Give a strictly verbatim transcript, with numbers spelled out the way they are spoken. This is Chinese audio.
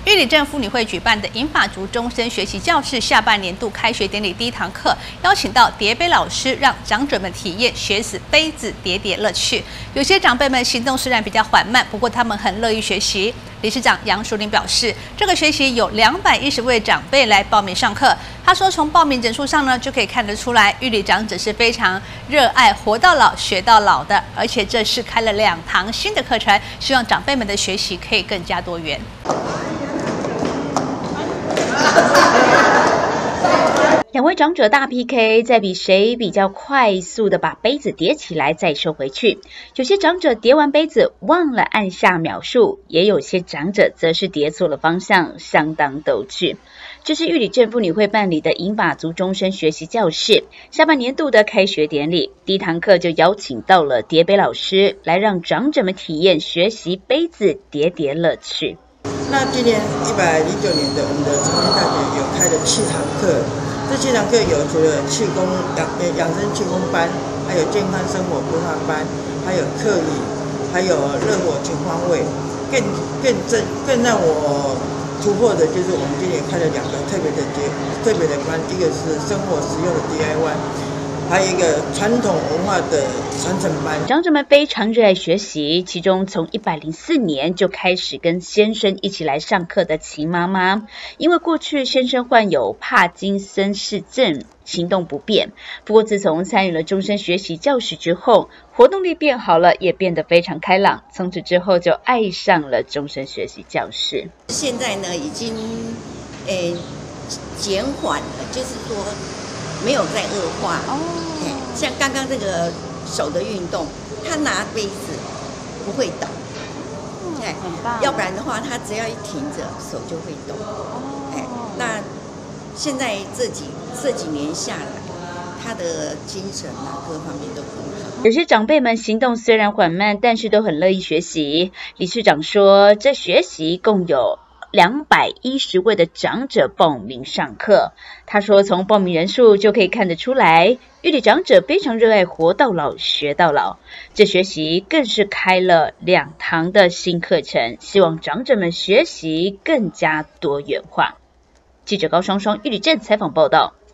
玉里镇妇女会举办的银发族终身学习教室下半年度开学典礼第一堂课，邀请到叠杯老师，让长者们体验学死杯子叠叠乐趣。有些长辈们行动虽然比较缓慢，不过他们很乐意学习。理事长杨淑玲表示，这个学期有两百一十位长辈来报名上课。他说，从报名人数上呢，就可以看得出来，玉里长者是非常热爱活到老学到老的，而且这是开了两堂新的课程，希望长辈们的学习可以更加多元。 两位长者大 P K， 在比谁比较快速的把杯子叠起来再收回去。有些长者叠完杯子忘了按下秒数，也有些长者则是叠错了方向，相当逗趣。这是玉里镇妇女会办理的银发族终身学习教室下半年度的开学典礼，第一堂课就邀请到了叠杯老师，来让长者们体验学习杯子叠叠乐趣。 那今年一百零九年的我们的长庚大学有开了七堂课，这七堂课有除了气功养养生气功班，还有健康生活规划班，还有课语，还有热火全方位。更更正更让我突破的就是我们今年开了两个特别的节特别的班，一个是生活实用的 D I Y。还有一个传统文化的传承班。 长者们非常热爱学习，其中从一百零四年就开始跟先生一起来上课的齐妈妈，因为过去先生患有帕金森氏症，行动不便。不过自从参与了终身学习教室之后，活动力变好了，也变得非常开朗。从此之后就爱上了终身学习教室。 现在呢，已经诶减缓了，就是说没有再恶化哦。像刚刚这个手的运动，他拿杯子不会抖，哎、嗯，很棒。要不然的话，他只要一停着，手就会抖。哦，哎，那现在这几这几年下来，他的精神啊各方面都很好。 有些长辈们行动虽然缓慢，但是都很乐意学习。理事长说，这学习共有两百一十位的长者报名上课。他说，从报名人数就可以看得出来，玉里长者非常热爱活到老学到老。这学习更是开了两堂的新课程，希望长者们学习更加多元化。记者高双双玉里镇采访报道。